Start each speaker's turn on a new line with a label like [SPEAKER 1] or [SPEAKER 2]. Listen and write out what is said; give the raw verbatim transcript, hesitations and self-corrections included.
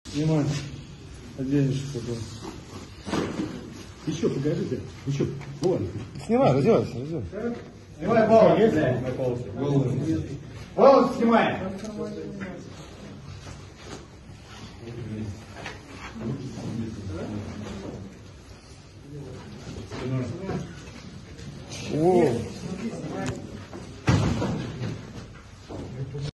[SPEAKER 1] Снимай. Оденешь потом. Еще, погоди. Еще. Вон.
[SPEAKER 2] Снимай, раздевайся, раздевайся.
[SPEAKER 3] Снимай голову, блядь, на полосе. Голову снимай.